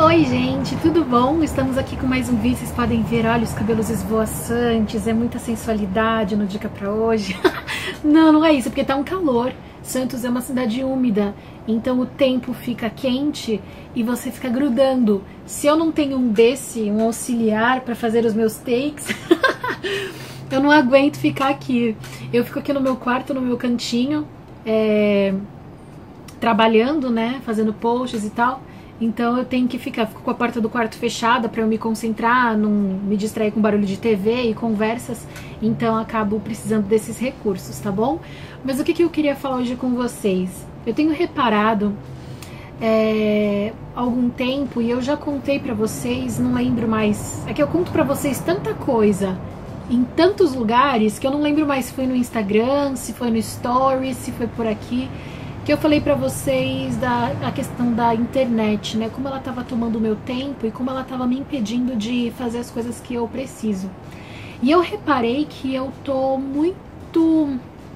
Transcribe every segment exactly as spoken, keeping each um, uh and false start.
Oi gente, tudo bom? Estamos aqui com mais um vídeo, vocês podem ver, olha os cabelos esvoaçantes, é muita sensualidade no Dica Pra Hoje. Não, não é isso, porque tá um calor. Santos é uma cidade úmida, então o tempo fica quente e você fica grudando. Se eu não tenho um desse, um auxiliar para fazer os meus takes, eu não aguento ficar aqui. Eu fico aqui no meu quarto, no meu cantinho, é, trabalhando, né, fazendo posts e tal. Então eu tenho que ficar, fico com a porta do quarto fechada para eu me concentrar, não me distrair com barulho de T V e conversas, então acabo precisando desses recursos, tá bom? Mas o que, que eu queria falar hoje com vocês? Eu tenho reparado é, há algum tempo, e eu já contei pra vocês, não lembro mais, é que eu conto pra vocês tanta coisa, em tantos lugares, que eu não lembro mais se foi no Instagram, se foi no Stories, se foi por aqui, que eu falei pra vocês da a questão da internet, né? Como ela tava tomando o meu tempo e como ela tava me impedindo de fazer as coisas que eu preciso. E eu reparei que eu tô muito,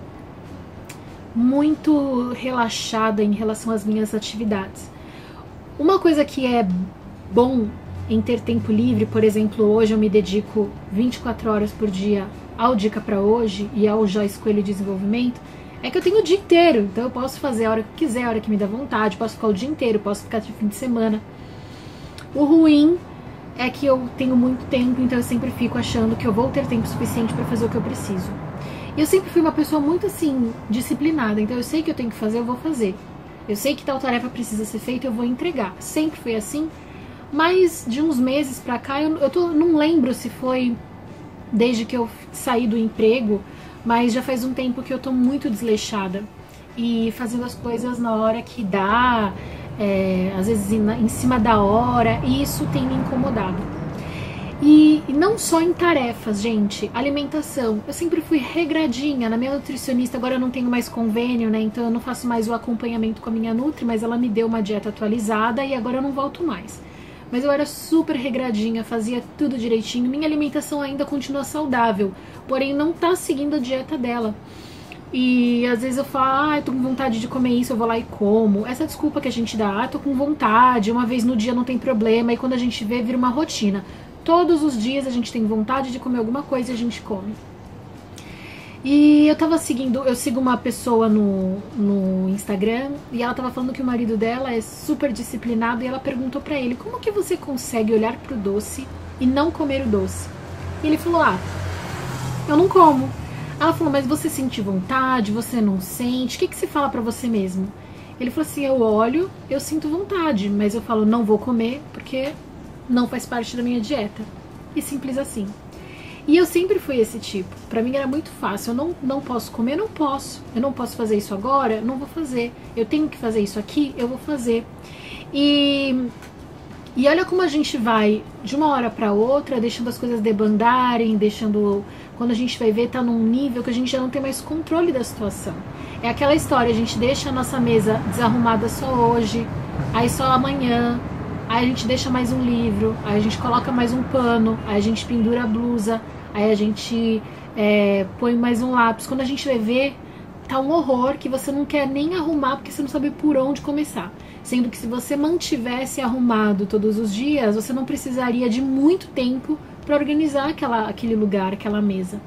muito relaxada em relação às minhas atividades. Uma coisa que é bom em ter tempo livre, por exemplo, hoje eu me dedico vinte e quatro horas por dia ao Dica Pra Hoje e ao Joyce Coelho Desenvolvimento, é que eu tenho o dia inteiro, então eu posso fazer a hora que quiser, a hora que me dá vontade, posso ficar o dia inteiro, posso ficar de fim de semana. O ruim é que eu tenho muito tempo, então eu sempre fico achando que eu vou ter tempo suficiente para fazer o que eu preciso. E eu sempre fui uma pessoa muito assim, disciplinada, então eu sei que eu tenho que fazer, eu vou fazer. Eu sei que tal tarefa precisa ser feita, eu vou entregar. Sempre foi assim, mas de uns meses pra cá, eu, eu tô, não lembro se foi desde que eu saí do emprego, mas já faz um tempo que eu tô muito desleixada e fazendo as coisas na hora que dá, é, às vezes em cima da hora, e isso tem me incomodado. E, e não só em tarefas, gente, alimentação. Eu sempre fui regradinha na minha nutricionista, agora eu não tenho mais convênio, né? Então eu não faço mais o acompanhamento com a minha nutri, mas ela me deu uma dieta atualizada e agora eu não volto mais. Mas eu era super regradinha, fazia tudo direitinho, minha alimentação ainda continua saudável, porém não tá seguindo a dieta dela. E às vezes eu falo, ah, eu tô com vontade de comer isso, eu vou lá e como. Essa desculpa que a gente dá, ah, tô com vontade, uma vez no dia não tem problema, e quando a gente vê, vira uma rotina. Todos os dias a gente tem vontade de comer alguma coisa e a gente come. E eu tava seguindo, eu sigo uma pessoa no, no Instagram e ela tava falando que o marido dela é super disciplinado e ela perguntou pra ele, como que você consegue olhar pro doce e não comer o doce? E ele falou, ah, eu não como. Ela falou, mas você sente vontade, você não sente, o que que você fala pra você mesmo? Ele falou assim, eu olho, eu sinto vontade, mas eu falo, não vou comer porque não faz parte da minha dieta. E simples assim. E eu sempre fui esse tipo, pra mim era muito fácil, eu não, não posso comer, não posso, eu não posso fazer isso agora, não vou fazer, eu tenho que fazer isso aqui, eu vou fazer. E, e olha como a gente vai de uma hora pra outra, deixando as coisas debandarem, deixando, quando a gente vai ver, tá num nível que a gente já não tem mais controle da situação. É aquela história, a gente deixa a nossa mesa desarrumada só hoje, aí só amanhã, aí a gente deixa mais um livro, aí a gente coloca mais um pano, aí a gente pendura a blusa, aí a gente é, põe mais um lápis. Quando a gente vai ver, tá um horror que você não quer nem arrumar porque você não sabe por onde começar. Sendo que se você mantivesse arrumado todos os dias, você não precisaria de muito tempo para organizar aquela, aquele lugar, aquela mesa.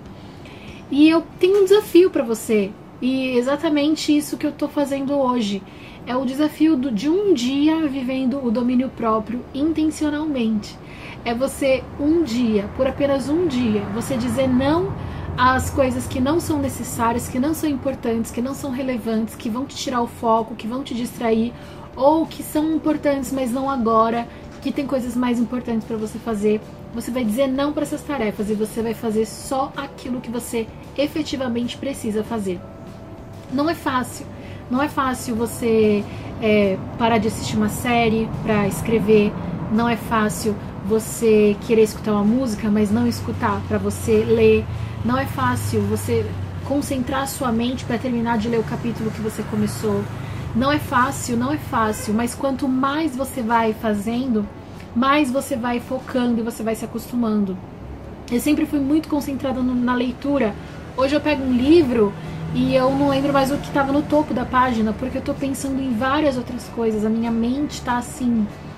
E eu tenho um desafio para você, e exatamente isso que eu tô fazendo hoje. É o desafio do, de um dia vivendo o domínio próprio intencionalmente. É você um dia, por apenas um dia, você dizer não às coisas que não são necessárias, que não são importantes, que não são relevantes, que vão te tirar o foco, que vão te distrair, ou que são importantes, mas não agora, que tem coisas mais importantes para você fazer. Você vai dizer não para essas tarefas e você vai fazer só aquilo que você efetivamente precisa fazer. Não é fácil. Não é fácil você é, parar de assistir uma série para escrever, não é fácil você querer escutar uma música, mas não escutar para você ler, não é fácil você concentrar sua mente para terminar de ler o capítulo que você começou, não é fácil, não é fácil, mas quanto mais você vai fazendo, mais você vai focando e você vai se acostumando. Eu sempre fui muito concentrada no, na leitura, hoje eu pego um livro e eu não lembro mais o que estava no topo da página, porque eu tô pensando em várias outras coisas, a minha mente tá assim,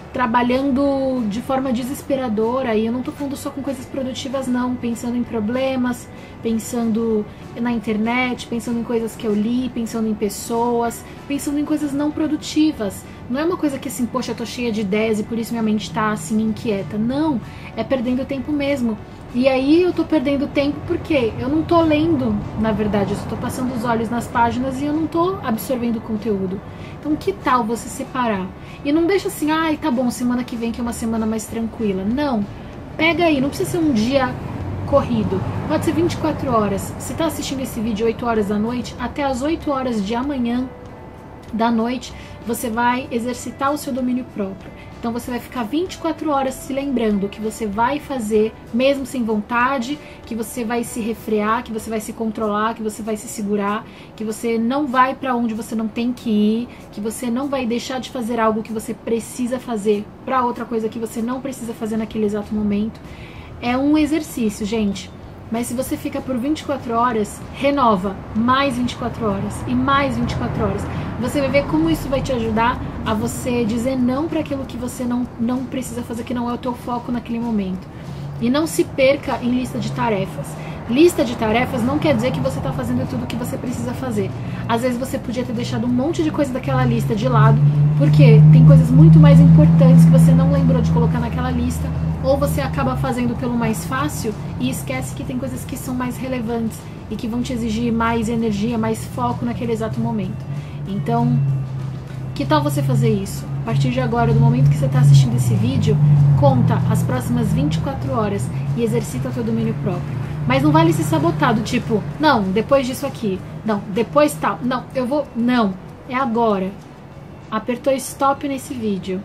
trabalhando de forma desesperadora, e eu não tô falando só com coisas produtivas não, pensando em problemas, pensando na internet, pensando em coisas que eu li, pensando em pessoas, pensando em coisas não produtivas. Não é uma coisa que assim, poxa, eu tô cheia de ideias e por isso minha mente tá assim inquieta. Não, é perdendo tempo mesmo. E aí eu tô perdendo tempo porque eu não tô lendo, na verdade, eu só tô passando os olhos nas páginas e eu não tô absorvendo o conteúdo. Então que tal você separar? E não deixa assim, ai, tá bom, semana que vem que é uma semana mais tranquila. Não, pega aí, não precisa ser um dia corrido, pode ser vinte e quatro horas. Você tá assistindo esse vídeo oito horas da noite, até as oito horas de amanhã da noite, você vai exercitar o seu domínio próprio. Então você vai ficar vinte e quatro horas se lembrando que você vai fazer, mesmo sem vontade, que você vai se refrear, que você vai se controlar, que você vai se segurar, que você não vai para onde você não tem que ir, que você não vai deixar de fazer algo que você precisa fazer para outra coisa que você não precisa fazer naquele exato momento. É um exercício, gente. Mas se você fica por vinte e quatro horas, renova mais vinte e quatro horas e mais vinte e quatro horas. Você vai ver como isso vai te ajudar a você dizer não para aquilo que você não, não precisa fazer, que não é o teu foco naquele momento. E não se perca em lista de tarefas. Lista de tarefas não quer dizer que você está fazendo tudo o que você precisa fazer. Às vezes você podia ter deixado um monte de coisa daquela lista de lado, porque tem coisas muito mais importantes que você não lembrou de colocar naquela lista, ou você acaba fazendo pelo mais fácil e esquece que tem coisas que são mais relevantes e que vão te exigir mais energia, mais foco naquele exato momento. Então, que tal você fazer isso? A partir de agora, do momento que você está assistindo esse vídeo, conta as próximas vinte e quatro horas e exercita o teu domínio próprio. Mas não vale se sabotar, do tipo, não, depois disso aqui, não, depois tal, não, eu vou, não, é agora. Apertou stop nesse vídeo.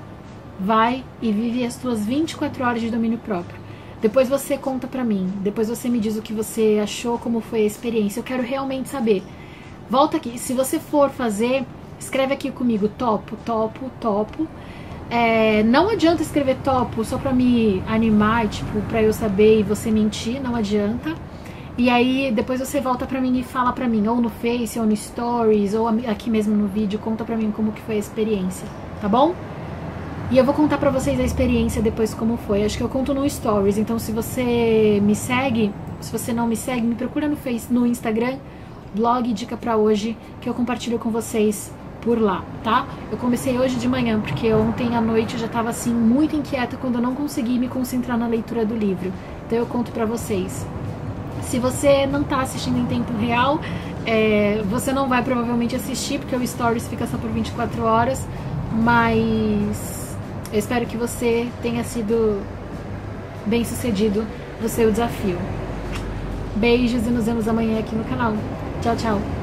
Vai e vive as tuas vinte e quatro horas de domínio próprio. Depois você conta pra mim, depois você me diz o que você achou, como foi a experiência, eu quero realmente saber. Volta aqui, se você for fazer, escreve aqui comigo, topo, topo, topo. É, não adianta escrever topo só pra me animar, tipo, pra eu saber e você mentir, não adianta. E aí depois você volta pra mim e fala pra mim, ou no Face, ou no Stories, ou aqui mesmo no vídeo, conta pra mim como que foi a experiência, tá bom? E eu vou contar pra vocês a experiência depois como foi. Acho que eu conto no Stories, então se você me segue, se você não me segue, me procura no Face, no Instagram, blog Dica Pra Hoje, que eu compartilho com vocês por lá, tá? Eu comecei hoje de manhã, porque ontem à noite eu já tava assim, muito inquieta quando eu não consegui me concentrar na leitura do livro. Então eu conto pra vocês. Se você não tá assistindo em tempo real, é, você não vai provavelmente assistir, porque o Stories fica só por vinte e quatro horas, mas eu espero que você tenha sido bem sucedido no seu desafio. Beijos e nos vemos amanhã aqui no canal. Tchau, tchau!